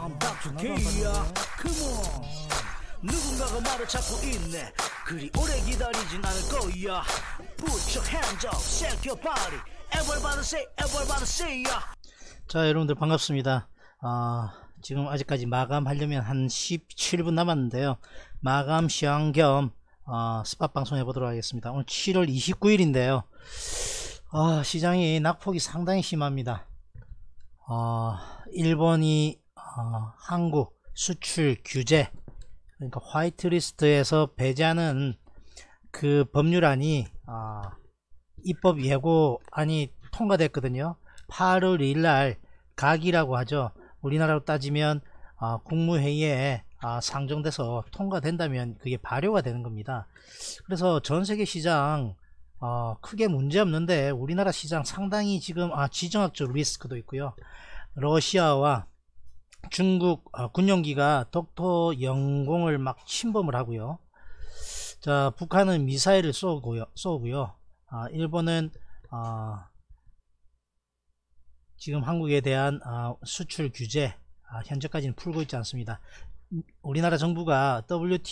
I'm Dr. K야. Come on. 누군가가 나를 찾고 있네. 그리 오래 기다리진 않을 거야. Put your hands up, shake your body. Everybody say ya. 자, 여러분들 반갑습니다. 지금 아직까지 마감하려면 한 17분 남았는데요. 마감 시황 겸 스팟 방송 해보도록 하겠습니다. 오늘 7월 29일인데요. 시장이 낙폭이 상당히 심합니다. 일본이 한국 수출 규제, 그러니까 화이트리스트에서 배제하는 그 법률안이 입법 예고안이 통과됐거든요. 8월 2일날 각이라고 하죠. 우리나라로 따지면 국무회의에 상정돼서 통과된다면 그게 발효가 되는 겁니다. 그래서 전세계 시장 크게 문제 없는데 우리나라 시장 상당히 지금 지정학적 리스크도 있고요. 러시아와 중국 군용기가 독도 영공을 막 침범을 하고요. 자, 북한은 미사일을 쏘고요. 일본은 지금 한국에 대한 수출 규제 현재까지는 풀고 있지 않습니다. 우리나라 정부가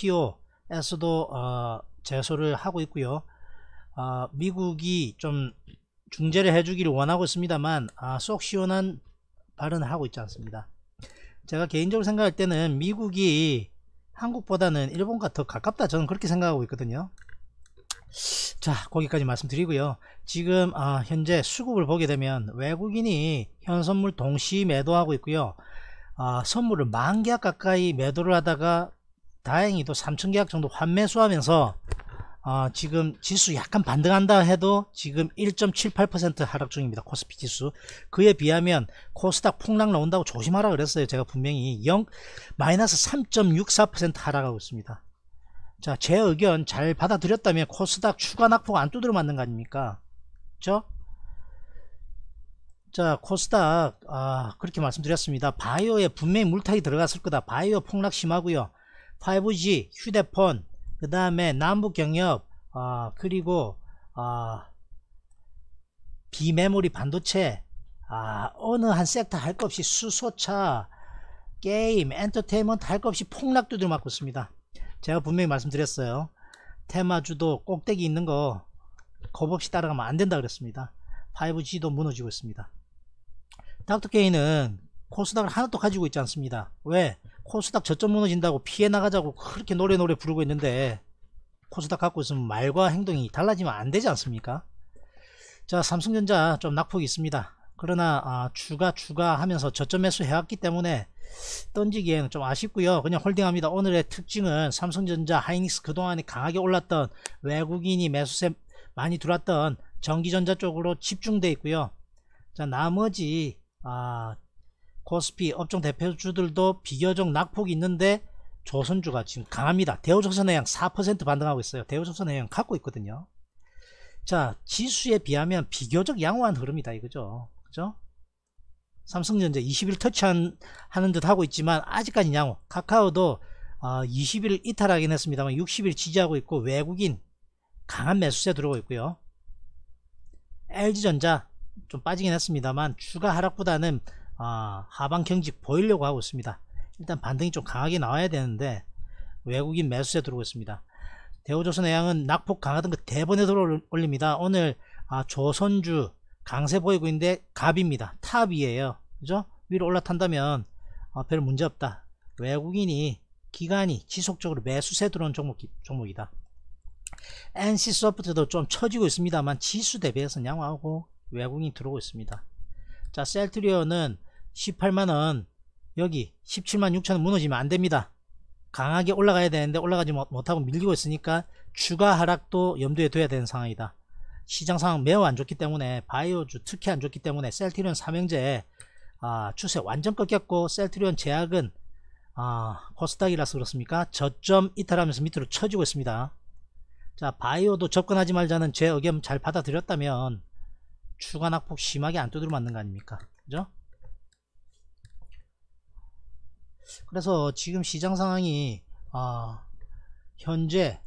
WTO에서도 제소를 하고 있고요. 미국이 좀 중재를 해주기를 원하고 있습니다만 속 시원한 발언을 하고 있지 않습니다. 제가 개인적으로 생각할 때는 미국이 한국보다는 일본과 더 가깝다, 저는 그렇게 생각하고 있거든요. 자, 거기까지 말씀드리고요. 지금 현재 수급을 보게 되면 외국인이 현선물 동시 매도하고 있고요. 선물을 10,000계약 가까이 매도를 하다가 다행히도 3,000계약 정도 환매수하면서 지금 지수 약간 반등한다 해도 지금 1.78% 하락 중입니다. 코스피 지수. 그에 비하면 코스닥 폭락 나온다고 조심하라 그랬어요. 제가 분명히 마이너스 3.64% 하락하고 있습니다. 자, 제 의견 잘 받아들였다면 코스닥 추가 낙폭 안 두드려 맞는 거 아닙니까? 그쵸? 자, 코스닥 그렇게 말씀드렸습니다. 바이오에 분명히 물타기 들어갔을 거다. 바이오 폭락 심하고요. 5G 휴대폰, 그 다음에 남북경협, 그리고 비메모리 반도체, 어느 한 섹터 할 것 없이 수소차, 게임, 엔터테인먼트 할 것 없이 폭락 두드려 맞고 있습니다. 제가 분명히 말씀드렸어요. 테마주도 꼭대기 있는 거 겁없이 따라가면 안 된다 그랬습니다. 5G도 무너지고 있습니다. 닥터케이는 코스닥을 하나도 가지고 있지 않습니다. 왜? 코스닥 저점 무너진다고 피해 나가자고 그렇게 노래 부르고 있는데 코스닥 갖고 있으면 말과 행동이 달라지면 안 되지 않습니까? 자, 삼성전자 좀 낙폭이 있습니다. 그러나 추가 하면서 저점 매수 해왔기 때문에 던지기에는 좀 아쉽고요. 그냥 홀딩합니다. 오늘의 특징은 삼성전자, 하이닉스 그동안에 강하게 올랐던 외국인이 매수세 많이 들어왔던 전기전자 쪽으로 집중되어 있고요. 자, 나머지 코스피 업종 대표주들도 비교적 낙폭이 있는데 조선주가 지금 강합니다. 대우조선해양 4% 반등하고 있어요. 대우조선해양 갖고 있거든요. 자, 지수에 비하면 비교적 양호한 흐름이다 이거죠. 그죠? 삼성전자 20일 터치하는 듯 하고 있지만 아직까지 양호. 카카오도 20일 이탈하긴 했습니다만 60일 지지하고 있고 외국인 강한 매수세 들어오고 있고요. LG전자 좀 빠지긴 했습니다만 추가 하락보다는 하방 경직 보이려고 하고 있습니다. 일단 반등이 좀 강하게 나와야 되는데 외국인 매수세 들어오고 있습니다. 대우조선해양은 낙폭 강하던 거 대번에 들어 올립니다. 오늘 조선주 강세 보이고 있는데 갑입니다. 탑이에요. 그죠? 위로 올라탄다면 별 문제 없다. 외국인이 기간이 지속적으로 매수세 들어온 종목이다. NC소프트도 좀 처지고 있습니다만 지수 대비해서 양호하고 외국인이 들어오고 있습니다. 자, 셀트리온은 18만원, 여기 176,000원 무너지면 안됩니다. 강하게 올라가야 되는데 올라가지 못하고 밀리고 있으니까 추가 하락도 염두에 둬야 되는 상황이다. 시장 상황 매우 안 좋기 때문에 바이오주 특히 안 좋기 때문에 셀트리온 삼형제 추세 완전 꺾였고 셀트리온 제약은 코스닥이라서 그렇습니까? 저점 이탈하면서 밑으로 쳐지고 있습니다. 자, 바이오도 접근하지 말자는 제 의견 잘 받아들였다면 추가 낙폭 심하게 안 두드려 맞는 거 아닙니까? 그죠? 그래서 지금 시장 상황이 현재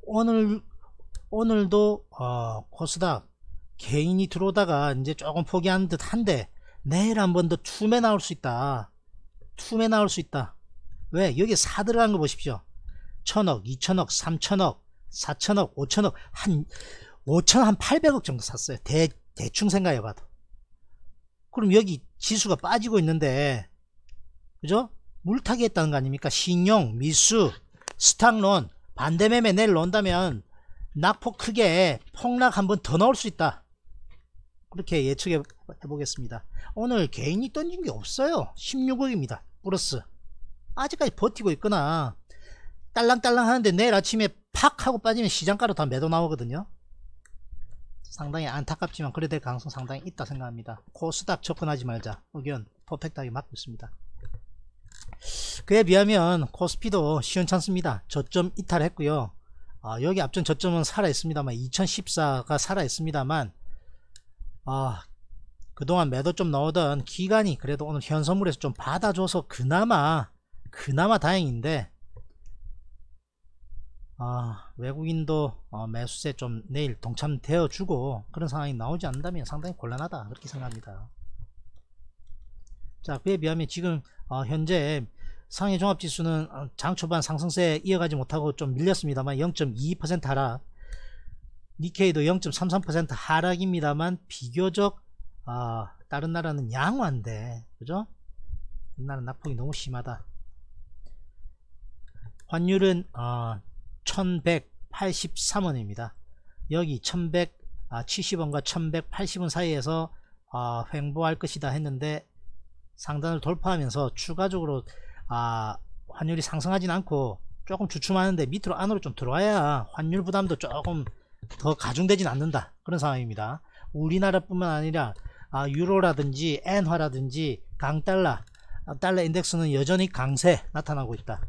오늘도 코스닥 개인이 들어오다가 이제 조금 포기한 듯 한데 내일 한 번 더 투매 나올 수 있다. 툼에 나올 수 있다. 왜? 여기 4 들어간 거 보십시오. 1000억, 2000억, 3000억, 4000억, 5000억, 한 5천 한 800억 정도 샀어요. 대충 생각해봐도. 그럼 여기 지수가 빠지고 있는데, 그죠? 물타기 했다는 거 아닙니까? 신용, 미수, 스탁론, 반대매매 내일 논다면 낙폭 크게 폭락 한 번 더 나올 수 있다. 그렇게 예측해 보겠습니다. 오늘 개인이 던진 게 없어요. 16억입니다. 플러스. 아직까지 버티고 있거나 딸랑딸랑 하는데 내일 아침에 팍 하고 빠지면 시장가로 다 매도 나오거든요. 상당히 안타깝지만 그래 될 가능성 상당히 있다 생각합니다. 코스닥 접근하지 말자 의견 퍼펙트하게 맞고 있습니다. 그에 비하면 코스피도 시원찮습니다. 저점 이탈했고요. 여기 앞전 저점은 살아있습니다만 2014가 살아있습니다만 그동안 매도 좀 넣었던 기간이 그래도 오늘 현선물에서 좀 받아줘서 그나마 다행인데 외국인도 매수세 좀 내일 동참되어 주고 그런 상황이 나오지 않는다면 상당히 곤란하다 그렇게 생각합니다. 자, 그에 비하면 지금 현재 상해 종합지수는 장 초반 상승세 이어가지 못하고 좀 밀렸습니다만 0.22% 하락, 니케이도 0.33% 하락입니다만 비교적 다른 나라는 양호한데, 그죠? 우리나라는 낙폭이 너무 심하다. 환율은 1183원입니다. 여기 1170원과 1180원 사이에서 횡보할 것이다 했는데 상단을 돌파하면서 추가적으로 환율이 상승하진 않고 조금 주춤하는데 밑으로 안으로 좀 들어와야 환율 부담도 조금 더 가중되진 않는다 그런 상황입니다. 우리나라뿐만 아니라 유로라든지 엔화라든지 강달러, 달러 인덱스는 여전히 강세 나타나고 있다.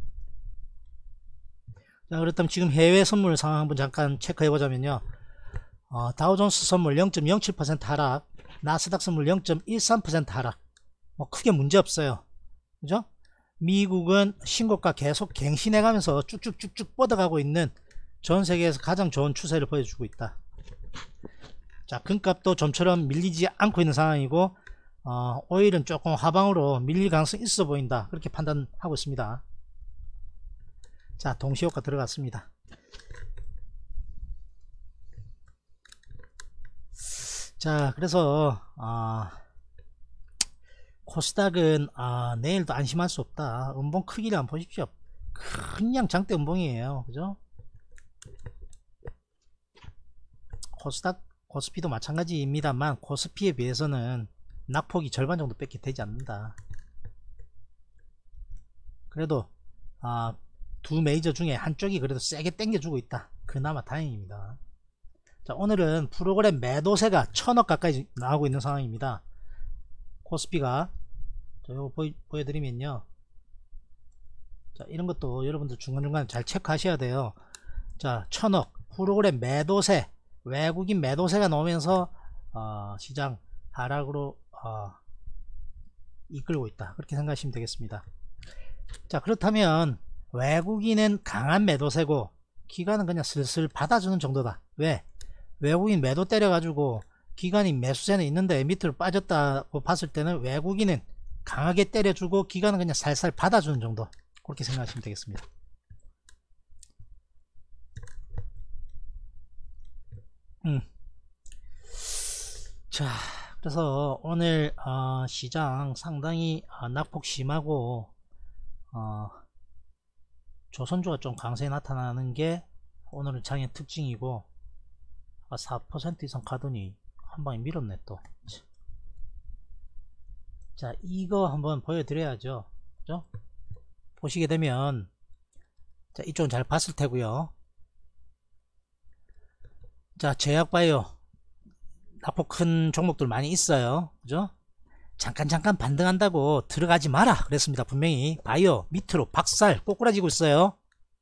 자, 그렇다면 지금 해외 선물 상황 한번 잠깐 체크해 보자면요. 다우존스 선물 0.07% 하락, 나스닥 선물 0.13% 하락. 뭐 크게 문제 없어요. 그죠? 미국은 신고가 계속 갱신해 가면서 쭉쭉쭉쭉 뻗어가고 있는 전 세계에서 가장 좋은 추세를 보여주고 있다. 자, 금값도 좀처럼 밀리지 않고 있는 상황이고 오일은 조금 하방으로 밀릴 가능성이 있어 보인다 그렇게 판단하고 있습니다. 자, 동시효과 들어갔습니다. 자, 그래서 코스닥은 내일도 안심할 수 없다. 음봉 크기를 한번 보십시오. 그냥 장대 음봉이에요. 그죠? 코스피도 마찬가지입니다만 코스피에 비해서는 낙폭이 절반 정도 밖에 되지 않는다. 그래도 두 메이저 중에 한쪽이 그래도 세게 당겨주고 있다. 그나마 다행입니다. 자, 오늘은 프로그램 매도세가 1000억 가까이 나오고 있는 상황입니다. 코스피가 자, 이거 보여드리면요. 자, 이런 것도 여러분들 중간중간 잘 체크하셔야 돼요. 자, 1000억 프로그램 매도세, 외국인 매도세가 나오면서 시장 하락으로 이끌고 있다 그렇게 생각하시면 되겠습니다. 자, 그렇다면 외국인은 강한 매도세고 기관은 그냥 슬슬 받아주는 정도다. 왜? 외국인 매도 때려가지고 기관이 매수세는 있는데 밑으로 빠졌다고 봤을 때는 외국인은 강하게 때려주고 기관은 그냥 살살 받아주는 정도 그렇게 생각하시면 되겠습니다. 자, 그래서 오늘 시장 상당히 낙폭 심하고 조선주가 좀 강세에 나타나는 게 오늘은 장의 특징이고 4% 이상 가더니 한방에 밀었네 또. 자, 이거 한번 보여드려야죠. 그죠? 보시게 되면 자, 이쪽은 잘 봤을 테고요. 자, 제약바이오 낙폭 큰 종목들 많이 있어요. 그죠? 잠깐 반등한다고 들어가지 마라 그랬습니다. 분명히 바이오 밑으로 박살 꼬꾸라지고 있어요.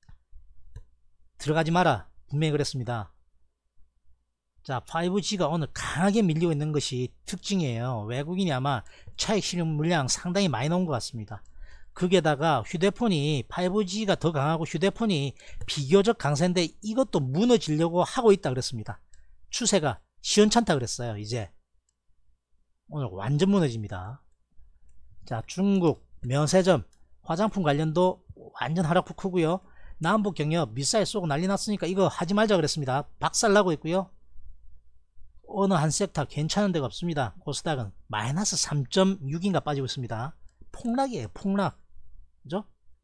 들어가지 마라 분명히 그랬습니다. 자, 5G가 오늘 강하게 밀리고 있는 것이 특징이에요. 외국인이 아마 차익 실현 물량 상당히 많이 나온 것 같습니다. 거기에다가 휴대폰이 5G가 더 강하고 휴대폰이 비교적 강세인데 이것도 무너지려고 하고 있다 그랬습니다. 추세가 시원찮다 그랬어요. 이제 오늘 완전 무너집니다. 자, 중국 면세점, 화장품 관련도 완전 하락폭 크고요. 남북 경협 미사일 쏘고 난리 났으니까 이거 하지 말자 그랬습니다. 박살나고 있고요. 어느 한 섹터 괜찮은 데가 없습니다. 코스닥은 마이너스 3.6인가 빠지고 있습니다. 폭락이에요, 폭락. 그죠?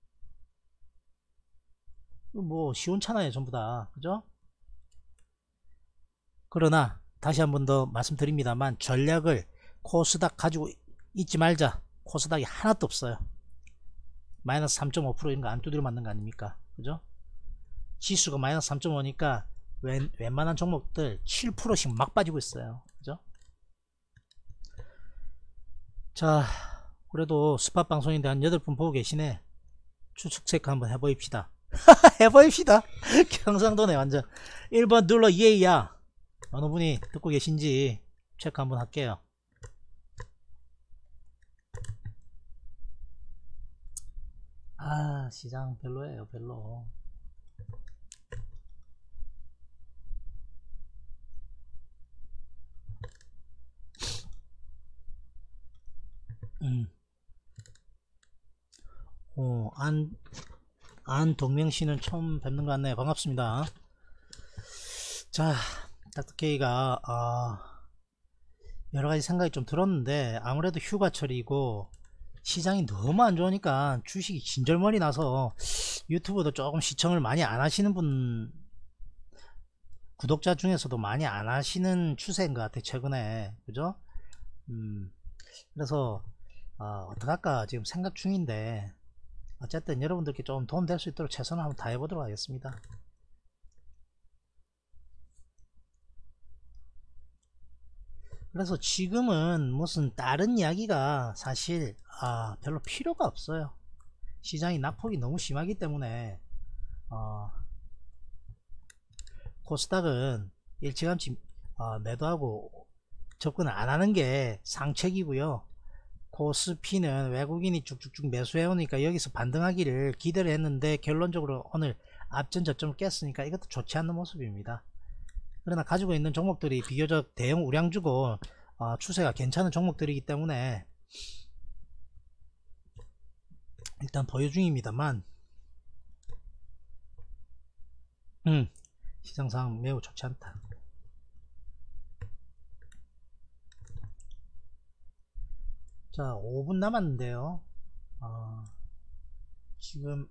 뭐 시원찮아요, 전부 다. 그죠? 그러나 다시 한 번 더 말씀드립니다만, 전략을 코스닥 가지고 있지 말자. 코스닥이 하나도 없어요. 마이너스 3.5% 이런 거 안 두드려 맞는 거 아닙니까? 그죠? 지수가 마이너스 3.5니까 웬만한 종목들 7%씩 막 빠지고 있어요. 그죠? 자, 그래도 스팟 방송인데 한 8분 보고 계시네. 추측 체크 한번 해보입시다. 해보입시다. 경상도네 완전. 1번 눌러 예야. 어느 분이 듣고 계신지 체크 한번 할게요. 아, 시장 별로예요, 별로. 안동명씨는 처음 뵙는 것 같네요. 반갑습니다. 자, 닥터케이가 여러가지 생각이 좀 들었는데, 아무래도 휴가철이고 시장이 너무 안 좋으니까 주식이 진절머리 나서 유튜브도 조금 시청을 많이 안 하시는 분, 구독자 중에서도 많이 안 하시는 추세인 것 같아요, 최근에. 그죠? 그래서 어떡할까 지금 생각 중인데, 어쨌든 여러분들께 좀 도움 될 수 있도록 최선을 한번 다해 보도록 하겠습니다. 그래서 지금은 무슨 다른 이야기가 사실 별로 필요가 없어요. 시장이 낙폭이 너무 심하기 때문에 코스닥은 일찌감치 매도하고 접근을 안 하는 게 상책이고요. 코스피는 외국인이 쭉쭉쭉 매수해오니까 여기서 반등하기를 기대를 했는데 결론적으로 오늘 앞전 저점을 깼으니까 이것도 좋지 않는 모습입니다. 그러나 가지고 있는 종목들이 비교적 대형 우량주고 추세가 괜찮은 종목들이기 때문에 일단 보유 중입니다만, 시장 상황 매우 좋지 않다. 자, 5분 남았는데요. 지금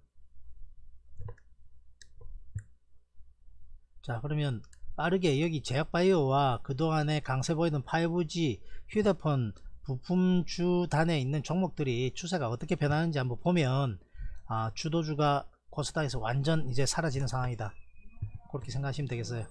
자, 그러면 빠르게 여기 제약바이오와 그동안에 강세 보이던 5G 휴대폰 부품주단에 있는 종목들이 추세가 어떻게 변하는지 한번 보면 주도주가 코스닥에서 완전 이제 사라지는 상황이다, 그렇게 생각하시면 되겠어요.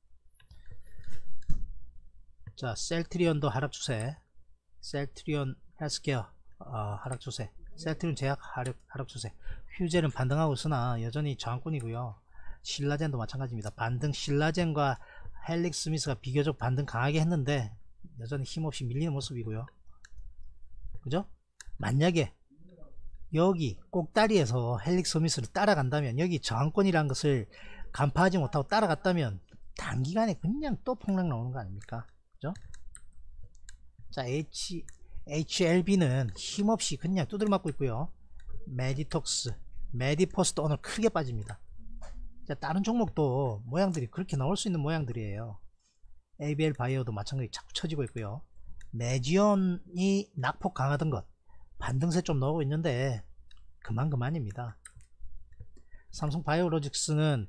자, 셀트리온도 하락추세, 셀트리온 헬스케어 하락추세, 셀트리온 제약 하락추세, 휴젤은 반등하고 있으나 여전히 저항권이고요. 신라젠도 마찬가지입니다. 반등, 신라젠과 헬릭스미스가 비교적 반등 강하게 했는데 여전히 힘없이 밀리는 모습이고요. 그죠? 만약에 여기 꼭다리에서 헬릭스미스를 따라간다면, 여기 저항권이라는 것을 간파하지 못하고 따라갔다면 단기간에 그냥 또 폭락 나오는 거 아닙니까? 그죠? 자, HLB는 힘없이 그냥 두드려 맞고 있고요. 메디톡스, 메디포스도 오늘 크게 빠집니다. 자, 다른 종목도 모양들이 그렇게 나올 수 있는 모양들이에요. ABL 바이오도 마찬가지 자꾸 쳐지고 있고요. 메지온이 낙폭 강하던 것 반등세 좀 나오고 있는데 그만입니다. 삼성바이오로직스는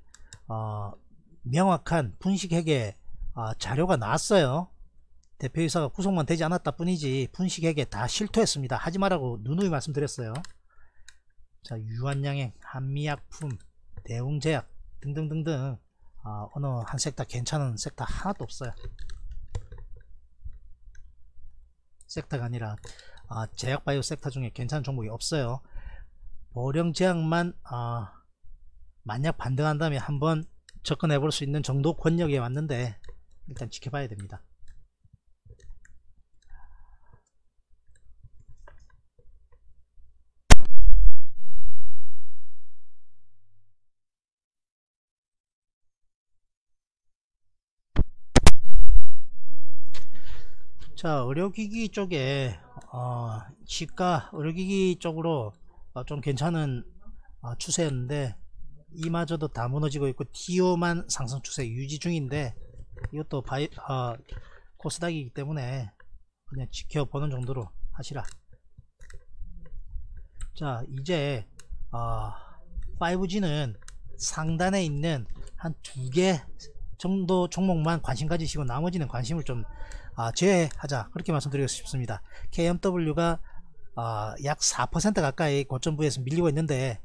명확한 분식회계 자료가 나왔어요. 대표이사가 구속만 되지 않았다 뿐이지 분식회계 다 실토했습니다. 하지 말라고 누누이 말씀드렸어요. 자, 유한양행, 한미약품, 대웅제약 등등등등 어느 한 섹터 괜찮은 섹터 하나도 없어요. 섹터가 아니라 제약바이오 섹터 중에 괜찮은 종목이 없어요. 보령제약만 만약 반등한다면 한번 접근해 볼 수 있는 정도 권역에 왔는데 일단 지켜봐야 됩니다. 자, 의료기기 쪽에 치과 의료기기 쪽으로 좀 괜찮은 추세였는데 이마저도 다 무너지고 있고 TO만 상승 추세 유지 중인데 이것도 코스닥이기 때문에 그냥 지켜보는 정도로 하시라. 자, 이제 5G는 상단에 있는 한 2개 정도 종목만 관심 가지시고 나머지는 관심을 좀 제외하자, 그렇게 말씀드리고 싶습니다. KMW가 약 4% 가까이 고점 부에서 밀리고 있는데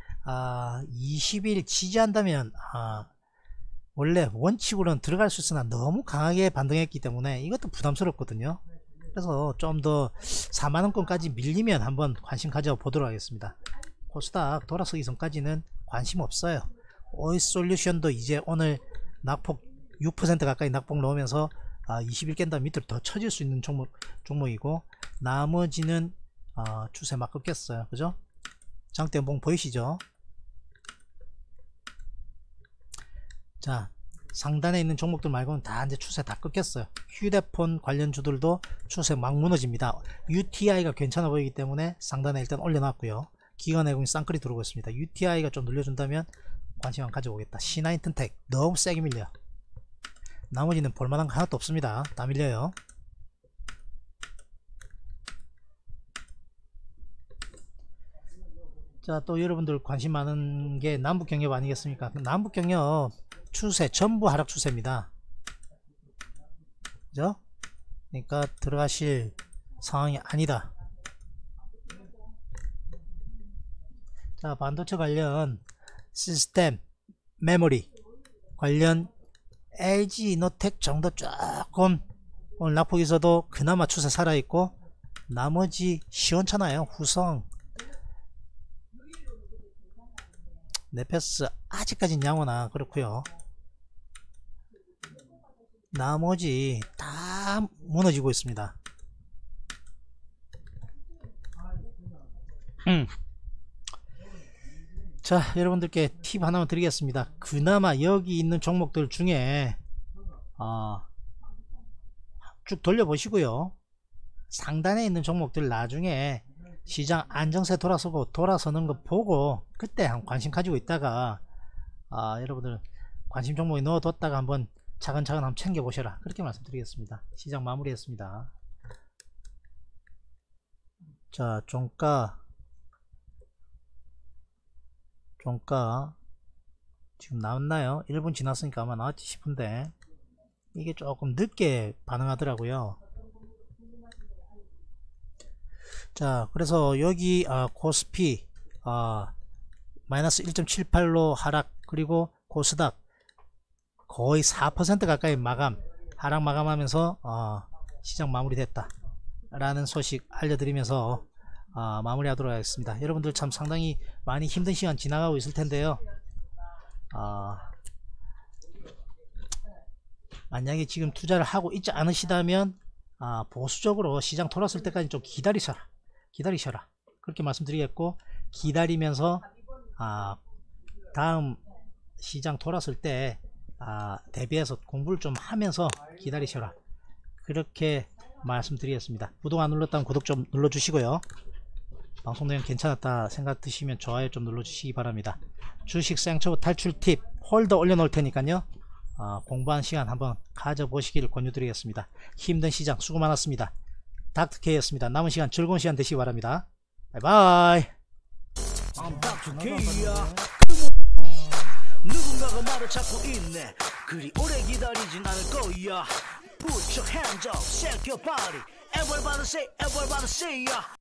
20일 지지한다면 원래 원칙으로는 들어갈 수 있으나 너무 강하게 반등했기 때문에 이것도 부담스럽거든요. 그래서 좀 더 4만원권까지 밀리면 한번 관심 가져보도록 하겠습니다. 코스닥 돌아서기 전까지는 관심 없어요. 오이솔루션도 이제 오늘 낙폭 6% 가까이 낙폭 넣으면서 20일 깬다 밑으로 더 쳐질 수 있는 종목이고 나머지는 추세 막 꺾였어요. 그죠? 장대봉 보이시죠? 자, 상단에 있는 종목들 말고는 다 이제 추세 다 꺾였어요. 휴대폰 관련주들도 추세 막 무너집니다. UTI가 괜찮아 보이기 때문에 상단에 일단 올려놨고요. 기관외국인 쌍끌이 들어오고 있습니다. UTI가 좀 늘려준다면 관심 안 가져오겠다. C9 튼텍 너무 세게 밀려. 나머지는 볼만한 거 하나도 없습니다. 다 밀려요. 자, 또 여러분들 관심 많은 게 남북경협 아니겠습니까? 남북경협 추세 전부 하락 추세입니다. 그죠? 그러니까 들어가실 상황이 아니다. 자, 반도체 관련 시스템 메모리 관련 LG 이노텍 정도 조금 오늘 낙폭이 있어도 그나마 추세 살아있고 나머지 시원찮아요. 후성, 네페스 아직까진 양호나 그렇고요. 나머지 다 무너지고 있습니다. 자, 여러분들께 팁 하나만 드리겠습니다. 그나마 여기 있는 종목들 중에 쭉 돌려보시고요. 상단에 있는 종목들 나중에 시장 안정세 돌아서는 거 보고 그때 한 관심 가지고 있다가 여러분들 관심 종목에 넣어뒀다가 한번 차근차근 한번 챙겨보셔라, 그렇게 말씀드리겠습니다. 시장 마무리했습니다. 자, 종가 지금 나왔나요? 1분 지났으니까 아마 나왔지 싶은데 이게 조금 늦게 반응하더라고요. 자, 그래서 여기 코스피 마이너스 1.78로 하락, 그리고 코스닥 거의 4% 가까이 하락 마감하면서 시장 마무리됐다 라는 소식 알려드리면서 마무리하도록 하겠습니다. 여러분들 참 상당히 많이 힘든 시간 지나가고 있을 텐데요. 만약에 지금 투자를 하고 있지 않으시다면 보수적으로 시장 돌았을 때까지 좀 기다리셔라, 그렇게 말씀드리겠고, 기다리면서 다음 시장 돌았을 때 대비해서 공부를 좀 하면서 기다리셔라, 그렇게 말씀드리겠습니다. 구독 안 눌렀다면 구독 좀 눌러주시고요. 방송 내용 괜찮았다 생각 드시면 좋아요 좀 눌러주시기 바랍니다. 주식 생초보 탈출 팁 홀더 올려놓을 테니까요. 공부한 시간 한번 가져보시기를 권유드리겠습니다. 힘든 시장 수고 많았습니다. 닥터K였습니다. 남은 시간 즐거운 시간 되시기 바랍니다. 바이바이. 누군가가 나를 찾고 있네. 그리 오래 기다리진 않을 거야. Put your hands up, shake your body. Everybody say, everybody say, yeah.